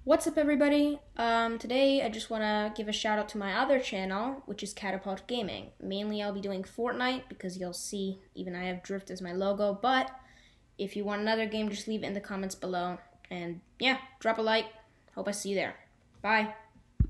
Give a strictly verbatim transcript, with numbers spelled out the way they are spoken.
What's up, everybody? Um, today I just want to give a shout out to my other channel, which is Catapult Gaming. Mainly I'll be doing Fortnite because you'll see even I have Drift as my logo, but if you want another game, just leave it in the comments below. And yeah, drop a like. Hope I see you there. Bye.